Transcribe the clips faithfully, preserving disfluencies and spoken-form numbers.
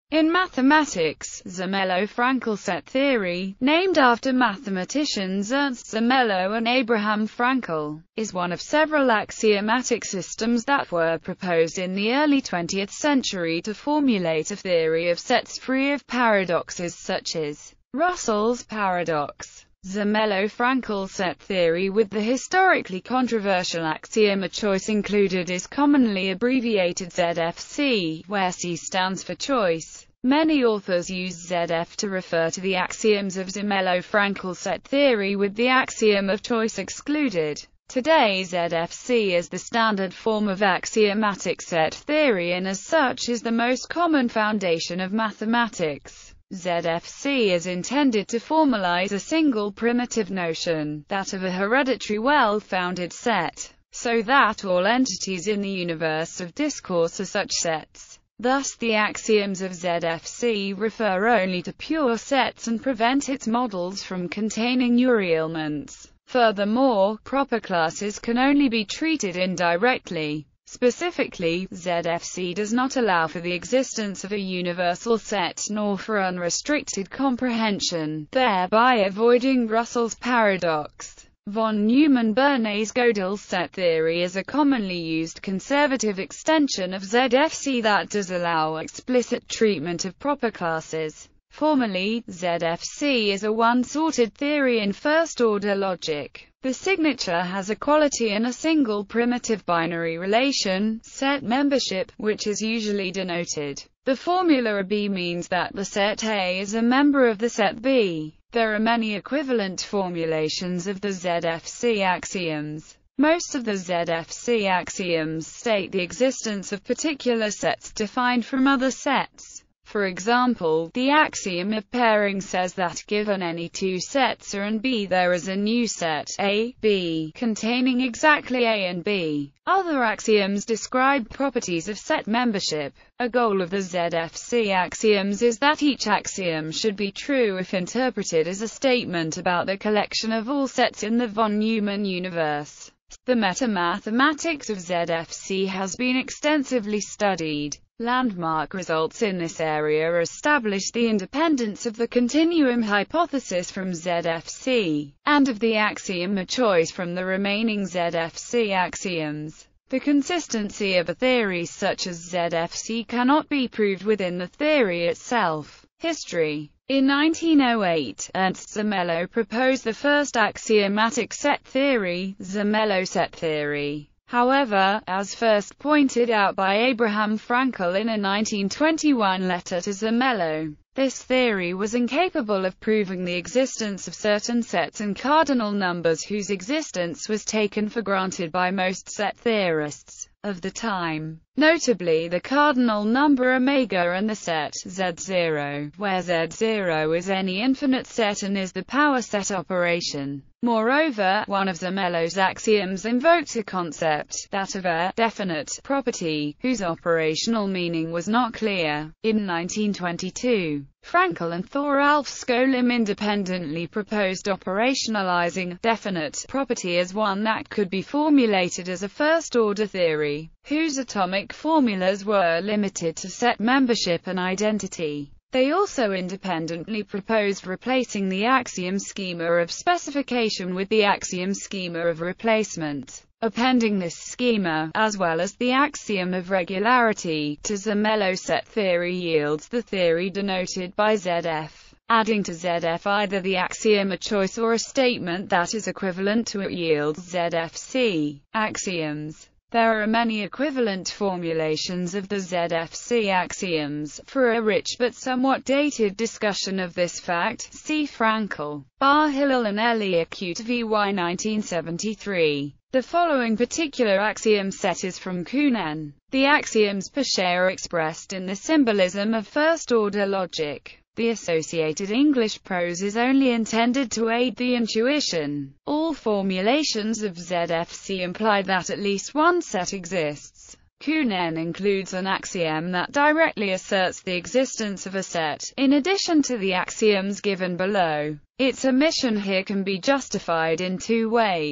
In mathematics, Zermelo-Fraenkel set theory, named after mathematicians Ernst Zermelo and Abraham Fraenkel, is one of several axiomatic systems that were proposed in the early twentieth century to formulate a theory of sets free of paradoxes such as Russell's paradox. Zermelo-Fraenkel set theory with the historically controversial axiom "a choice included" is commonly abbreviated Z F C, where C stands for choice. Many authors use Z F to refer to the axioms of Zermelo-Fraenkel set theory with the axiom of choice excluded. Today Z F C is the standard form of axiomatic set theory and as such is the most common foundation of mathematics. Z F C is intended to formalize a single primitive notion, that of a hereditary well-founded set, so that all entities in the universe of discourse are such sets. Thus the axioms of Z F C refer only to pure sets and prevent its models from containing urielments. Furthermore, proper classes can only be treated indirectly. Specifically, Z F C does not allow for the existence of a universal set nor for unrestricted comprehension, thereby avoiding Russell's paradox. Von Neumann-Bernays Gödel's set theory is a commonly used conservative extension of Z F C that does allow explicit treatment of proper classes. Formally, Z F C is a one-sorted theory in first-order logic. The signature has a quality in a single primitive binary relation, set membership, which is usually denoted. The formula A B means that the set A is a member of the set B. There are many equivalent formulations of the Z F C axioms. Most of the Z F C axioms state the existence of particular sets defined from other sets. For example, the axiom of pairing says that given any two sets A and B there is a new set, A, B, containing exactly A and B. Other axioms describe properties of set membership. A goal of the Z F C axioms is that each axiom should be true if interpreted as a statement about the collection of all sets in the von Neumann universe. The metamathematics of Z F C has been extensively studied. Landmark results in this area established the independence of the continuum hypothesis from Z F C, and of the axiom of choice from the remaining Z F C axioms. The consistency of a theory such as Z F C cannot be proved within the theory itself. History. In nineteen oh eight, Ernst Zermelo proposed the first axiomatic set theory, Zermelo set theory. However, as first pointed out by Abraham Fraenkel in a nineteen twenty-one letter to Zermelo, this theory was incapable of proving the existence of certain sets and cardinal numbers whose existence was taken for granted by most set theorists of the time, notably the cardinal number omega and the set Z zero, where Z zero is any infinite set and is the power set operation. Moreover, one of Zermelo's axioms invoked a concept, that of a definite property, whose operational meaning was not clear. In nineteen twenty-two, Fraenkel and Thoralf Skolem independently proposed operationalizing definite property as one that could be formulated as a first-order theory, whose atomic formulas were limited to set membership and identity. They also independently proposed replacing the axiom schema of specification with the axiom schema of replacement. Appending this schema, as well as the axiom of regularity, to Zermelo set theory yields the theory denoted by Z F. Adding to Z F either the axiom of choice or a statement that is equivalent to it yields Z F C axioms. There are many equivalent formulations of the Z F C axioms. For a rich but somewhat dated discussion of this fact, see Fraenkel, Bar Hillel and Eliaute V Y nineteen seventy-three. The following particular axiom set is from Kuhnen. The axioms per se are expressed in the symbolism of first-order logic. The associated English prose is only intended to aid the intuition. All formulations of Z F C imply that at least one set exists. Kuhnen includes an axiom that directly asserts the existence of a set, in addition to the axioms given below. Its omission here can be justified in two ways.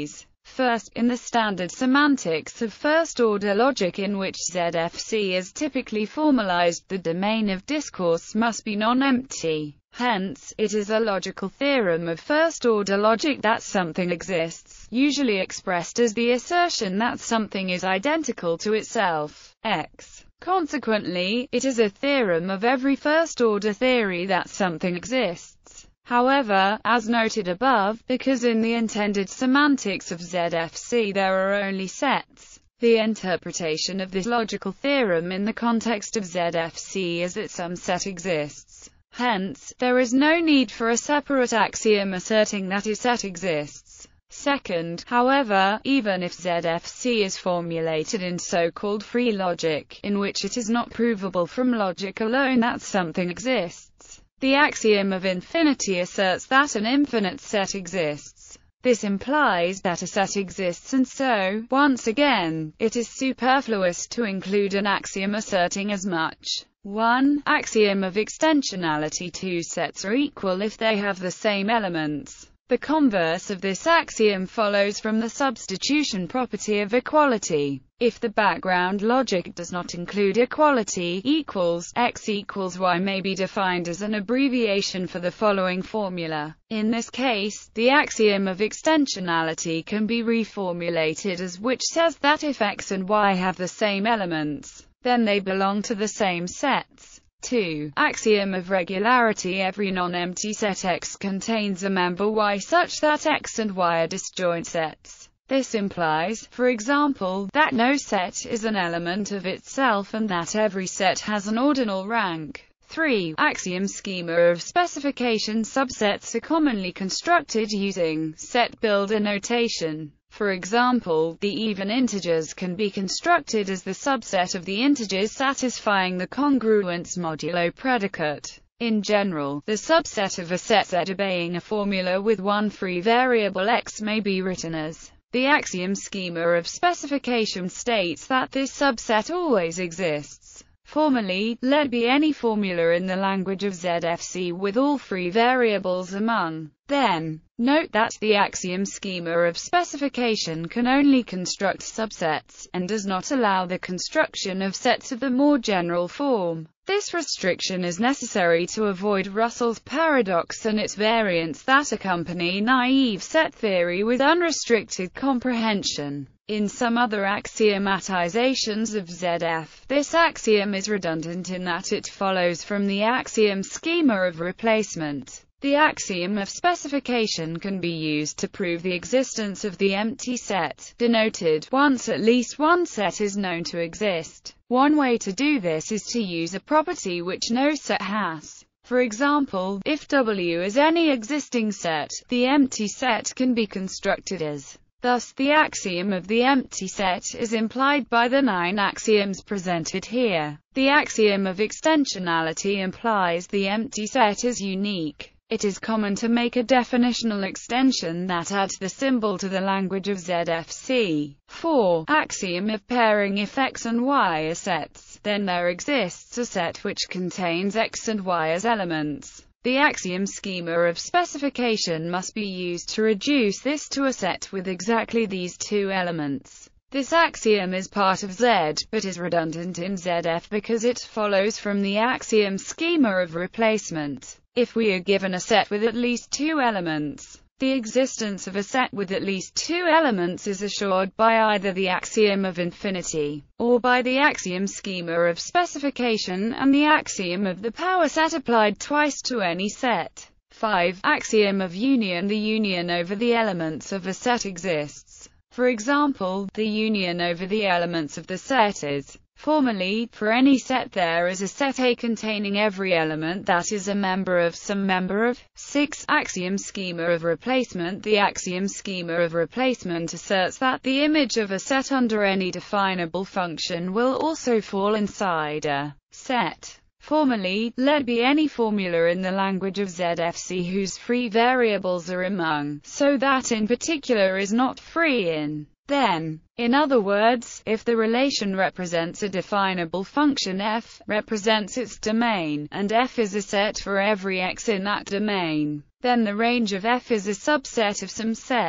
First, in the standard semantics of first-order logic in which Z F C is typically formalized, the domain of discourse must be non-empty. Hence, it is a logical theorem of first-order logic that something exists, usually expressed as the assertion that something is identical to itself, X. Consequently, it is a theorem of every first-order theory that something exists. However, as noted above, because in the intended semantics of Z F C there are only sets, the interpretation of this logical theorem in the context of Z F C is that some set exists. Hence, there is no need for a separate axiom asserting that a set exists. Second, however, even if Z F C is formulated in so-called free logic, in which it is not provable from logic alone that something exists, the axiom of infinity asserts that an infinite set exists. This implies that a set exists, and so, once again, it is superfluous to include an axiom asserting as much. one. Axiom of extensionality: two sets are equal if they have the same elements. The converse of this axiom follows from the substitution property of equality. If the background logic does not include equality, equals x equals y may be defined as an abbreviation for the following formula. In this case, the axiom of extensionality can be reformulated as which says that if x and y have the same elements, then they belong to the same sets. two. Axiom of regularity: every non-empty set X contains a member Y such that X and Y are disjoint sets. This implies, for example, that no set is an element of itself and that every set has an ordinal rank. three. Axiom schema of specification: subsets are commonly constructed using set builder notation. For example, the even integers can be constructed as the subset of the integers satisfying the congruence modulo predicate. In general, the subset of a set Z obeying a formula with one free variable x may be written as. The axiom schema of specification states that this subset always exists. Formally, let be any formula in the language of Z F C with all free variables among them. Note that the axiom schema of specification can only construct subsets, and does not allow the construction of sets of the more general form. This restriction is necessary to avoid Russell's paradox and its variants that accompany naive set theory with unrestricted comprehension. In some other axiomatizations of Z F, this axiom is redundant in that it follows from the axiom schema of replacement. The axiom of specification can be used to prove the existence of the empty set, denoted once at least one set is known to exist. One way to do this is to use a property which no set has. For example, if W is any existing set, the empty set can be constructed as. Thus, the axiom of the empty set is implied by the nine axioms presented here. The axiom of extensionality implies the empty set is unique. It is common to make a definitional extension that adds the symbol to the language of Z F C. four. Axiom of pairing: if X and Y are sets, then there exists a set which contains X and Y as elements. The axiom schema of specification must be used to reduce this to a set with exactly these two elements. This axiom is part of Z, but is redundant in Z F because it follows from the axiom schema of replacement. If we are given a set with at least two elements, the existence of a set with at least two elements is assured by either the axiom of infinity, or by the axiom schema of specification, and the axiom of the power set applied twice to any set. five. Axiom of union: the union over the elements of a set exists. For example, the union over the elements of the set is. Formally, for any set there is a set A containing every element that is a member of some member of. six. Axiom schema of replacement: the axiom schema of replacement asserts that the image of a set under any definable function will also fall inside a set. Formally, let be any formula in the language of Z F C whose free variables are among, so that in particular is not free in. Then, in other words, if the relation represents a definable function f, represents its domain, and f is a set for every x in that domain, then the range of f is a subset of some set.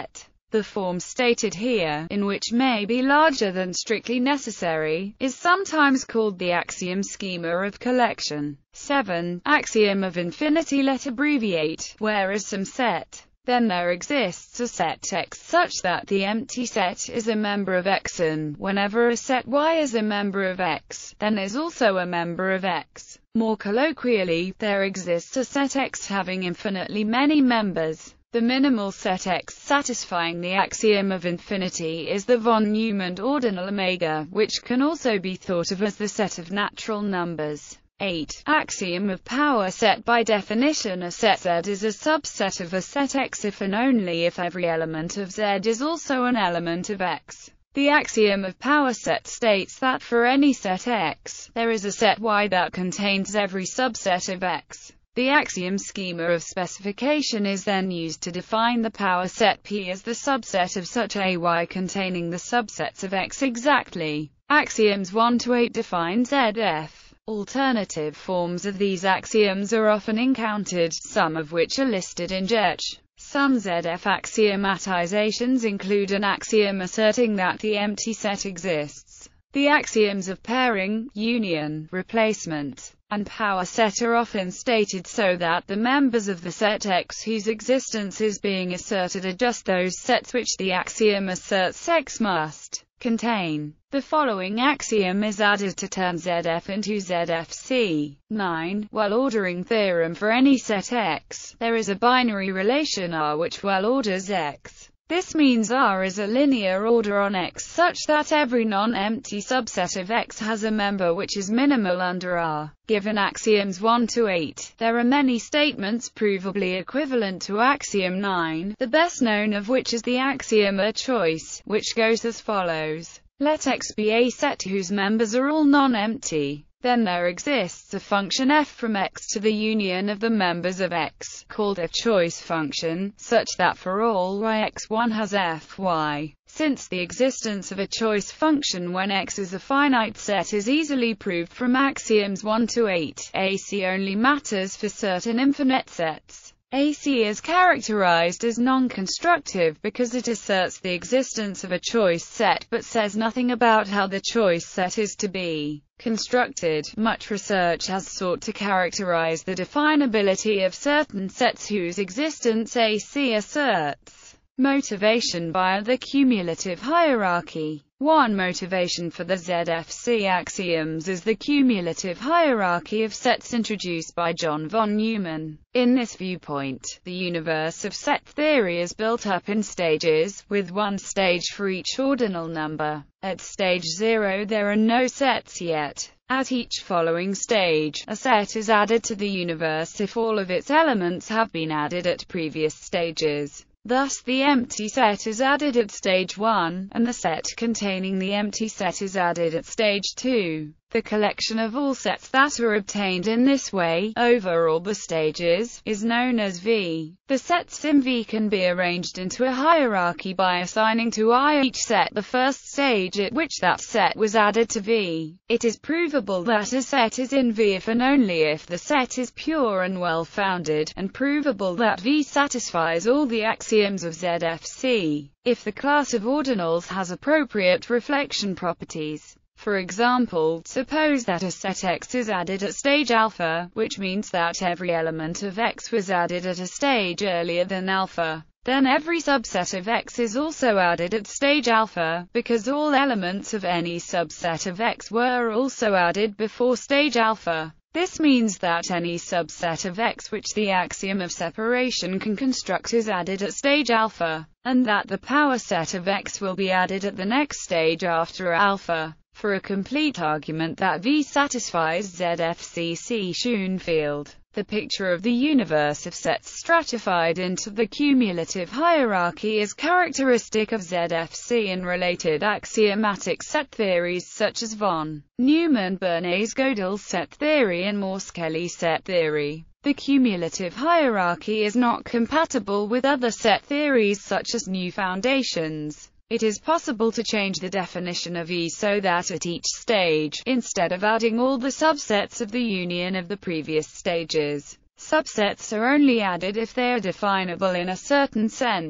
The form stated here, in which may be larger than strictly necessary, is sometimes called the axiom schema of collection. seven. Axiom of infinity. Let abbreviate, where is some set, then there exists a set X such that the empty set is a member of X, and whenever a set Y is a member of X, then is also a member of X. More colloquially, there exists a set X having infinitely many members. The minimal set X satisfying the axiom of infinity is the von Neumann ordinal omega, which can also be thought of as the set of natural numbers. eight. Axiom of power set. By definition, a set Z is a subset of a set X if and only if every element of Z is also an element of X. The axiom of power set states that for any set X, there is a set Y that contains every subset of X. The axiom schema of specification is then used to define the power set P as the subset of such a Y containing the subsets of X exactly. Axioms one to eight define Z F. Alternative forms of these axioms are often encountered, some of which are listed in J E Ch. Some Z F axiomatizations include an axiom asserting that the empty set exists. The axioms of pairing, union, replacement, and power set are often stated so that the members of the set X whose existence is being asserted are just those sets which the axiom asserts X must contain. The following axiom is added to turn Z F into Z F C. nine. Well-ordering theorem. For any set X, there is a binary relation R which well-orders X. This means R is a linear order on X such that every non-empty subset of X has a member which is minimal under R. Given axioms one to eight, there are many statements provably equivalent to axiom nine, the best known of which is the axiom of choice, which goes as follows. Let X be a set whose members are all non-empty. Then there exists a function f from X to the union of the members of X, called a choice function, such that for all y x one has Fy. Since the existence of a choice function when X is a finite set is easily proved from axioms one to eight, A C only matters for certain infinite sets. A C is characterized as non-constructive because it asserts the existence of a choice set but says nothing about how the choice set is to be constructed. Much research has sought to characterize the definability of certain sets whose existence A C asserts. Motivation via the cumulative hierarchy. One motivation for the Z F C axioms is the cumulative hierarchy of sets introduced by John von Neumann. In this viewpoint, the universe of set theory is built up in stages, with one stage for each ordinal number. At stage zero there are no sets yet. At each following stage, a set is added to the universe if all of its elements have been added at previous stages. Thus the empty set is added at stage one, and the set containing the empty set is added at stage two. The collection of all sets that are obtained in this way, over all the stages, is known as V. The sets in V can be arranged into a hierarchy by assigning to I each set the first stage at which that set was added to V. It is provable that a set is in V if and only if the set is pure and well-founded, and provable that V satisfies all the axioms of Z F C, if the class of ordinals has appropriate reflection properties. For example, suppose that a set X is added at stage alpha, which means that every element of X was added at a stage earlier than alpha. Then every subset of X is also added at stage alpha, because all elements of any subset of X were also added before stage alpha. This means that any subset of X which the axiom of separation can construct is added at stage alpha, and that the power set of X will be added at the next stage after alpha. For a complete argument that V satisfies Z F C, see Schoenfeld. The picture of the universe of sets stratified into the cumulative hierarchy is characteristic of Z F C and related axiomatic set theories such as von Neumann-Bernays-Gödel set theory and Morse-Kelley set theory. The cumulative hierarchy is not compatible with other set theories such as new foundations. It is possible to change the definition of E so that at each stage, instead of adding all the subsets of the union of the previous stages, subsets are only added if they are definable in a certain sense.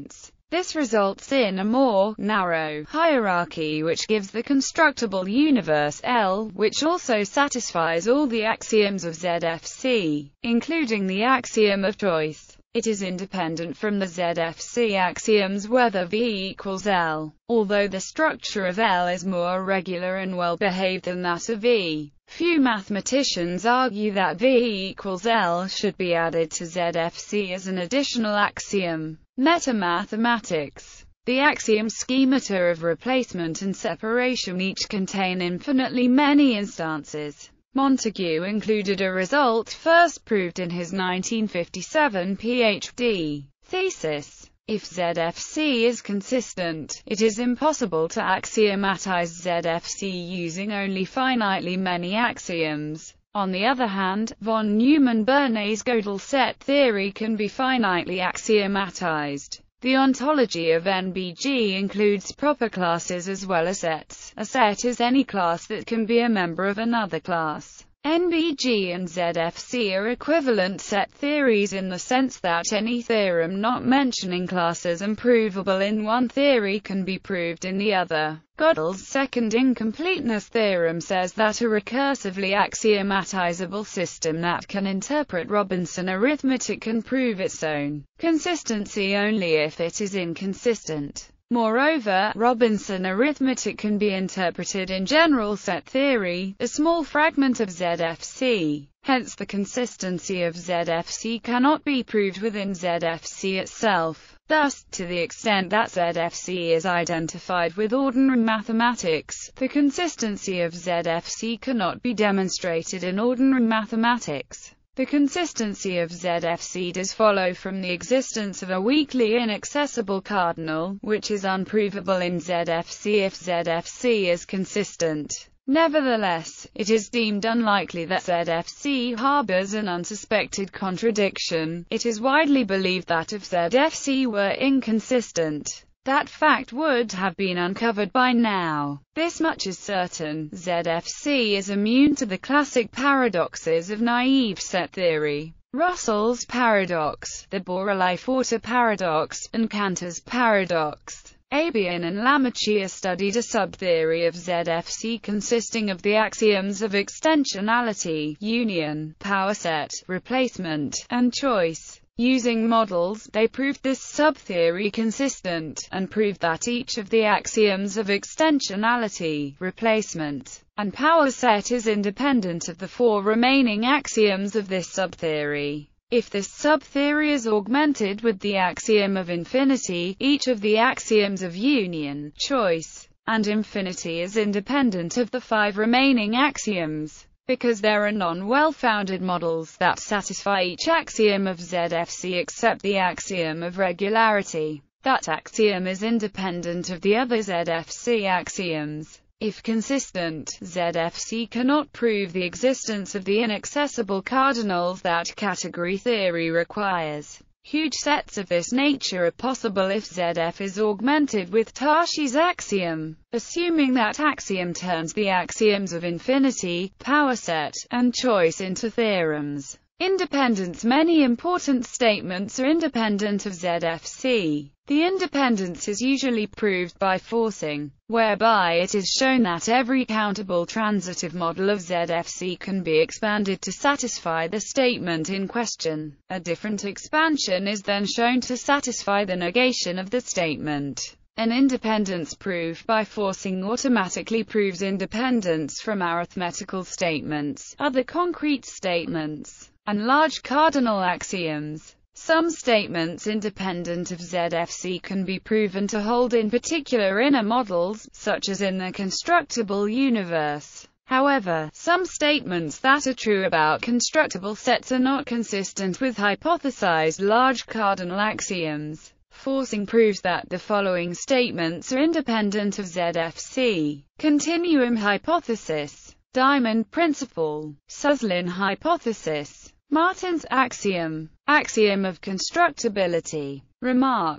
This results in a more narrow hierarchy which gives the constructible universe L, which also satisfies all the axioms of Z F C, including the axiom of choice. It is independent from the Z F C axioms whether V equals L, although the structure of L is more regular and well-behaved than that of V. Few mathematicians argue that V equals L should be added to Z F C as an additional axiom. Meta-mathematics. The axiom schemata of replacement and separation each contain infinitely many instances. Montague included a result first proved in his nineteen fifty-seven PhD thesis. If Z F C is consistent, it is impossible to axiomatize Z F C using only finitely many axioms. On the other hand, von Neumann-Bernays Gödel set theory can be finitely axiomatized. The ontology of N B G includes proper classes as well as sets. A set is any class that can be a member of another class. N B G and Z F C are equivalent set theories in the sense that any theorem not mentioning classes and provable in one theory can be proved in the other. Gödel's second incompleteness theorem says that a recursively axiomatizable system that can interpret Robinson arithmetic can prove its own consistency only if it is inconsistent. Moreover, Robinson arithmetic can be interpreted in general set theory, a small fragment of Z F C. Hence the consistency of Z F C cannot be proved within Z F C itself. Thus, to the extent that Z F C is identified with ordinary mathematics, the consistency of Z F C cannot be demonstrated in ordinary mathematics. The consistency of Z F C does follow from the existence of a weakly inaccessible cardinal, which is unprovable in Z F C if Z F C is consistent. Nevertheless, it is deemed unlikely that Z F C harbors an unsuspected contradiction. It is widely believed that if Z F C were inconsistent, that fact would have been uncovered by now. This much is certain: Z F C is immune to the classic paradoxes of naive set theory. Russell's paradox, the Borel-Lefautor paradox, and Cantor's paradox. Abian and Lamachia studied a subtheory of Z F C consisting of the axioms of extensionality, union, power set, replacement, and choice. Using models, they proved this subtheory consistent, and proved that each of the axioms of extensionality, replacement, and power set is independent of the four remaining axioms of this subtheory. If this subtheory is augmented with the axiom of infinity, each of the axioms of union, choice, and infinity is independent of the five remaining axioms. Because there are non-well-founded models that satisfy each axiom of Z F C except the axiom of regularity, that axiom is independent of the other Z F C axioms. If consistent, Z F C cannot prove the existence of the inaccessible cardinals that category theory requires. Huge sets of this nature are possible if Z F is augmented with Tarski's axiom. Assuming that axiom turns the axioms of infinity, power set, and choice into theorems. Independence. Many important statements are independent of Z F C. The independence is usually proved by forcing, whereby it is shown that every countable transitive model of Z F C can be expanded to satisfy the statement in question. A different expansion is then shown to satisfy the negation of the statement. An independence proof by forcing automatically proves independence from arithmetical statements, other concrete statements, and large cardinal axioms. Some statements independent of Z F C can be proven to hold in particular inner models, such as in the constructible universe. However, some statements that are true about constructible sets are not consistent with hypothesized large cardinal axioms. Forcing proves that the following statements are independent of Z F C. Continuum hypothesis, Diamond principle, Suslin hypothesis, Martin's axiom, axiom of constructibility. Remarks.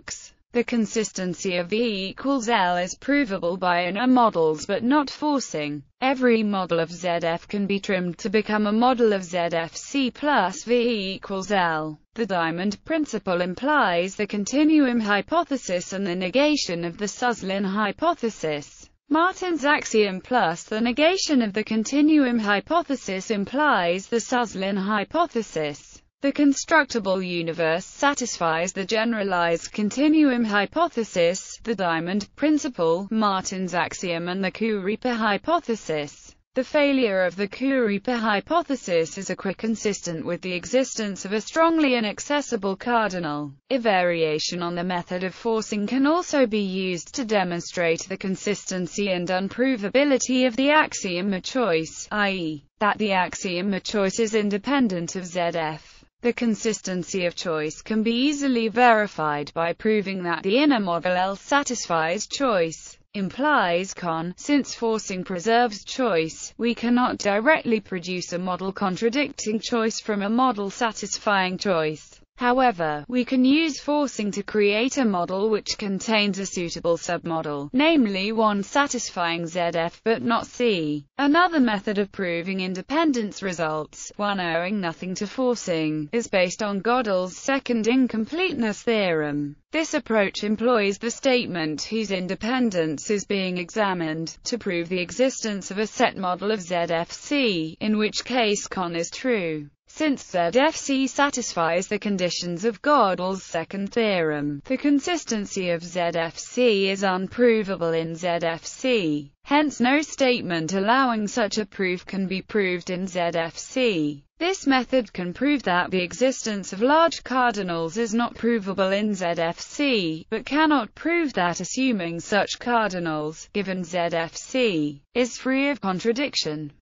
The consistency of V equals L is provable by inner models but not forcing. Every model of Z F can be trimmed to become a model of Z F C plus V equals L. The diamond principle implies the continuum hypothesis and the negation of the Suslin hypothesis. Martin's axiom plus the negation of the continuum hypothesis implies the Suslin hypothesis. The constructible universe satisfies the generalized continuum hypothesis, the diamond principle, Martin's axiom and the Kuiper hypothesis. The failure of the Kuiper hypothesis is equiconsistent with the existence of a strongly inaccessible cardinal. A variation on the method of forcing can also be used to demonstrate the consistency and unprovability of the axiom of choice, that is, that the axiom of choice is independent of Z F. The consistency of choice can be easily verified by proving that the inner model L satisfies choice, implies con. Since forcing preserves choice, we cannot directly produce a model contradicting choice from a model satisfying choice. However, we can use forcing to create a model which contains a suitable submodel, namely one satisfying Z F but not C. Another method of proving independence results, one owing nothing to forcing, is based on Gödel's second incompleteness theorem. This approach employs the statement whose independence is being examined, to prove the existence of a set model of Z F C, in which case con is true. Since Z F C satisfies the conditions of Gödel's second theorem, the consistency of Z F C is unprovable in Z F C. Hence no statement allowing such a proof can be proved in Z F C. This method can prove that the existence of large cardinals is not provable in Z F C, but cannot prove that assuming such cardinals, given Z F C, is free of contradiction.